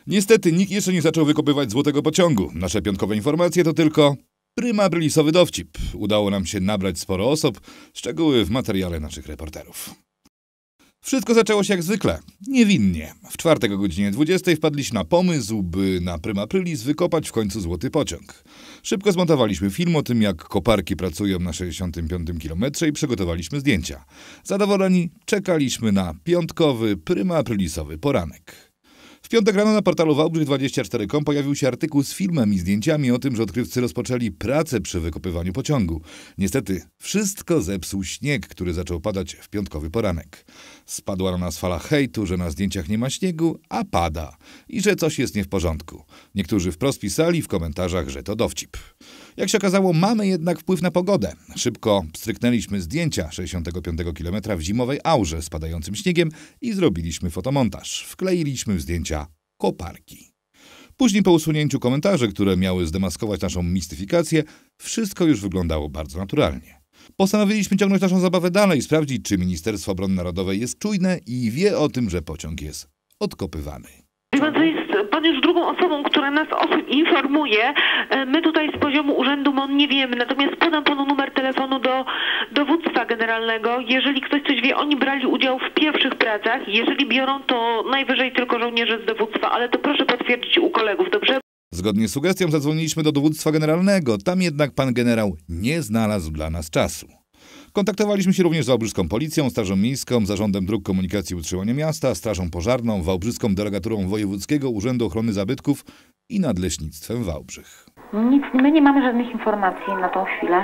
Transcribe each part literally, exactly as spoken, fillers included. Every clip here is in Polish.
Niestety nikt jeszcze nie zaczął wykopywać złotego pociągu. Nasze piątkowe informacje to tylko prima aprilisowy dowcip. Udało nam się nabrać sporo osób, szczegóły w materiale naszych reporterów. Wszystko zaczęło się jak zwykle, niewinnie. W czwartek o godzinie dwudziestej wpadliśmy na pomysł, by na prima aprilis wykopać w końcu złoty pociąg. Szybko zmontowaliśmy film o tym, jak koparki pracują na sześćdziesiątym piątym kilometrze i przygotowaliśmy zdjęcia. Zadowoleni czekaliśmy na piątkowy, prima aprilisowy poranek. W piątek rano na portalu Wałbrzych dwadzieścia cztery kropka com pojawił się artykuł z filmem i zdjęciami o tym, że odkrywcy rozpoczęli pracę przy wykopywaniu pociągu. Niestety wszystko zepsuł śnieg, który zaczął padać w piątkowy poranek. Spadła na nas fala hejtu, że na zdjęciach nie ma śniegu, a pada i że coś jest nie w porządku. Niektórzy wprost pisali w komentarzach, że to dowcip. Jak się okazało, mamy jednak wpływ na pogodę. Szybko pstryknęliśmy zdjęcia sześćdziesiątego piątego kilometra w zimowej aurze z padającym śniegiem i zrobiliśmy fotomontaż. Wkleiliśmy w zdjęcia koparki. Później po usunięciu komentarzy, które miały zdemaskować naszą mistyfikację, wszystko już wyglądało bardzo naturalnie. Postanowiliśmy ciągnąć naszą zabawę dalej i sprawdzić, czy Ministerstwo Obrony Narodowej jest czujne i wie o tym, że pociąg jest odkopywany. To jest pan już drugą osobą, która nas o tym informuje. My tutaj z poziomu Urzędu M O N nie wiemy, natomiast podam panu numer telefonu do dowództwa generalnego. Jeżeli ktoś coś wie, oni brali udział w pierwszych pracach. Jeżeli biorą, to najwyżej tylko żołnierze z dowództwa, ale to proszę potwierdzić u kolegów, dobrze? Zgodnie z sugestią zadzwoniliśmy do dowództwa generalnego, tam jednak pan generał nie znalazł dla nas czasu. Kontaktowaliśmy się również z wałbrzyską policją, Strażą Miejską, Zarządem Dróg Komunikacji i Utrzymania Miasta, Strażą Pożarną, Wałbrzyską Delegaturą Wojewódzkiego Urzędu Ochrony Zabytków i Nadleśnictwem Wałbrzych. Nic, my nie mamy żadnych informacji na tą chwilę.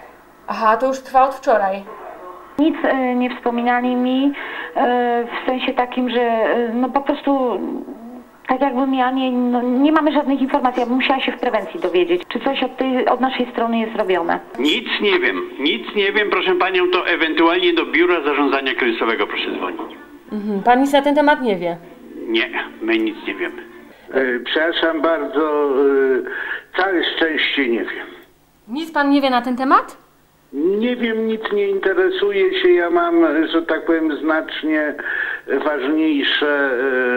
Aha, to już trwa od wczoraj. Nic y, nie wspominali mi, y, w sensie takim, że y, no po prostu tak jakbym ja nie, no, nie mamy żadnych informacji, ja bym musiała się w prewencji dowiedzieć, czy coś od, tej, od naszej strony jest robione. Nic nie wiem, nic nie wiem, proszę panią, to ewentualnie do Biura Zarządzania Kryzysowego proszę dzwonić. Mhm. Pan nic na ten temat nie wie? Nie, my nic nie wiemy. Yy, przepraszam bardzo, yy, całe szczęście nie wiem. Nic pan nie wie na ten temat? Nie wiem, nic nie interesuje się, ja mam, że tak powiem, znacznie ważniejsze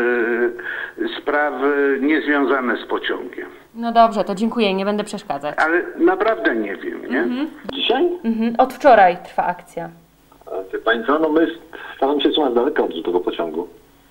yy, sprawy niezwiązane z pociągiem. No dobrze, to dziękuję, nie będę przeszkadzać. Ale naprawdę nie wiem, nie? Mhm. Dzisiaj? Mhm. Od wczoraj trwa akcja. Wie pani co, no my staramy się trzymać z daleka od tego pociągu.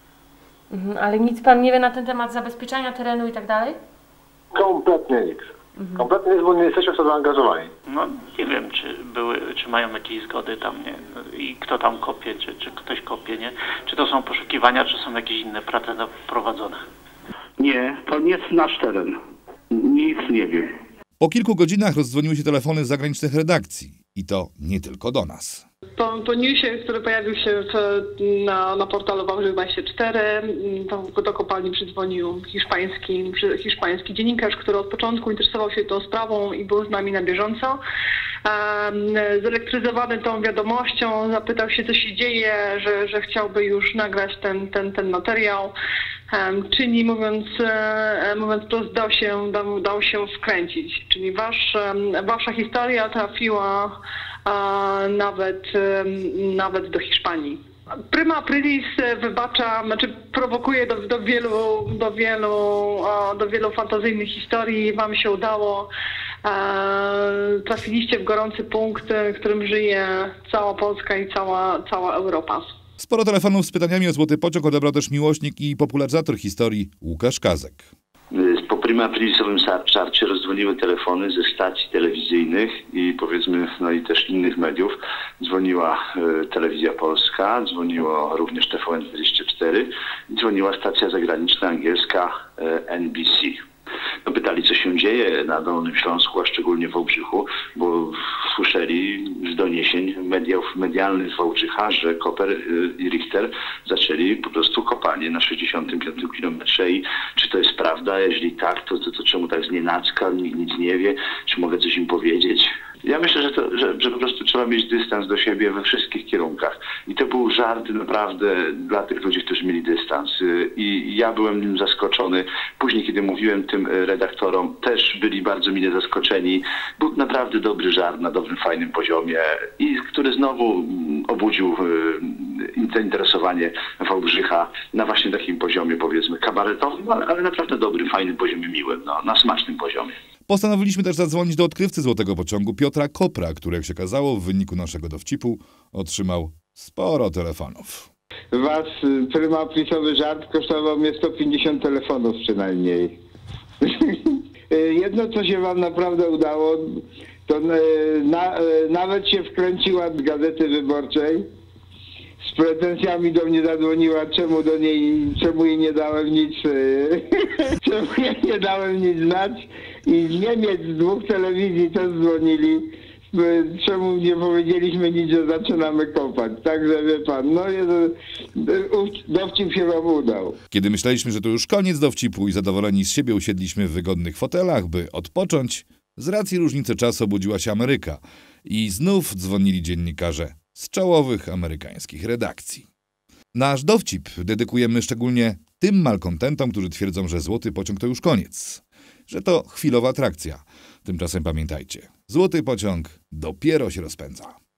Mhm. Ale nic pan nie wie na ten temat zabezpieczania terenu i tak dalej? Kompletnie nic. Mhm. Kompletnie nic, bo nie jesteśmy w to zaangażowani. No nie wiem, czy były, czy mają jakieś zgody tam, nie? I kto tam kopie, czy, czy ktoś kopie, nie? Czy to są poszukiwania, czy są jakieś inne prace prowadzone? Nie, to nie jest nasz teren. Nic nie wiem. Po kilku godzinach rozdzwoniły się telefony z zagranicznych redakcji. I to nie tylko do nas. Po, po newsie, który pojawił się w, na, na portalu Wałbrzych dwadzieścia cztery, do, do kopalni przydzwonił hiszpański, hiszpański dziennikarz, który od początku interesował się tą sprawą i był z nami na bieżąco. Um, zelektryzowany tą wiadomością, zapytał się, co się dzieje, że, że chciałby już nagrać ten, ten, ten materiał. Um, czyli mówiąc, e, mówiąc wprost, dał się, dał, dał się wkręcić. Czyli wasz, um, wasza historia trafiła a nawet, nawet do Hiszpanii. Prima aprilis wybacza, znaczy prowokuje do, do, wielu, do, wielu, do wielu fantazyjnych historii. Wam się udało. Trafiliście w gorący punkt, w którym żyje cała Polska i cała, cała Europa. Sporo telefonów z pytaniami o złoty pociąg odebrał też miłośnik i popularyzator historii Łukasz Kazek. Po prima aprilisowym żarcie rozdzwoniły telefony ze stacji telewizyjnych i powiedzmy, no i też innych mediów. Dzwoniła y, Telewizja Polska, dzwoniło również T V N dwadzieścia cztery i dzwoniła stacja zagraniczna angielska y, N B C. No, pytali, co się dzieje na Dolnym Śląsku, a szczególnie w Wałbrzychu, bo słyszeli z doniesień mediów, medialnych z Wałbrzycha, że Koper i Richter zaczęli po prostu kopalnię na sześćdziesiątym piątym kilometrze i czy to jest prawda? Jeśli tak, to, to, to czemu tak znienacka, nikt nic nie wie, czy mogę coś im powiedzieć? Ja myślę, że, to, że, że po prostu trzeba mieć dystans do siebie we wszystkich kierunkach. I to był żart naprawdę dla tych ludzi, którzy mieli dystans. I ja byłem nim zaskoczony. Później, kiedy mówiłem tym redaktorom, też byli bardzo mile zaskoczeni. Był naprawdę dobry żart na dobrym, fajnym poziomie i który znowu obudził zainteresowanie Wałbrzycha na właśnie takim poziomie, powiedzmy, kabaretowym, ale, ale naprawdę dobrym, fajnym poziomie, miłym, no, na smacznym poziomie. Postanowiliśmy też zadzwonić do odkrywcy Złotego Pociągu Piotra Kopra, który, jak się okazało, w wyniku naszego dowcipu otrzymał sporo telefonów. Was prima plisowy żart kosztował mnie sto pięćdziesiąt telefonów przynajmniej. Jedno, co się wam naprawdę udało, to na, nawet się wkręciła z Gazety Wyborczej. Z pretensjami do mnie zadzwoniła, czemu do niej, czemu jej nie dałem nic, czemu jej nie dałem nic znać. I z Niemiec, z dwóch telewizji też dzwonili, czemu nie powiedzieliśmy nic, że zaczynamy kopać. Także wie pan, no dowcip się wam udał. Kiedy myśleliśmy, że to już koniec dowcipu i zadowoleni z siebie usiedliśmy w wygodnych fotelach, by odpocząć, z racji różnicy czasu obudziła się Ameryka i znów dzwonili dziennikarze z czołowych amerykańskich redakcji. Nasz dowcip dedykujemy szczególnie tym malkontentom, którzy twierdzą, że Złoty Pociąg to już koniec, że to chwilowa atrakcja. Tymczasem pamiętajcie, Złoty Pociąg dopiero się rozpędza.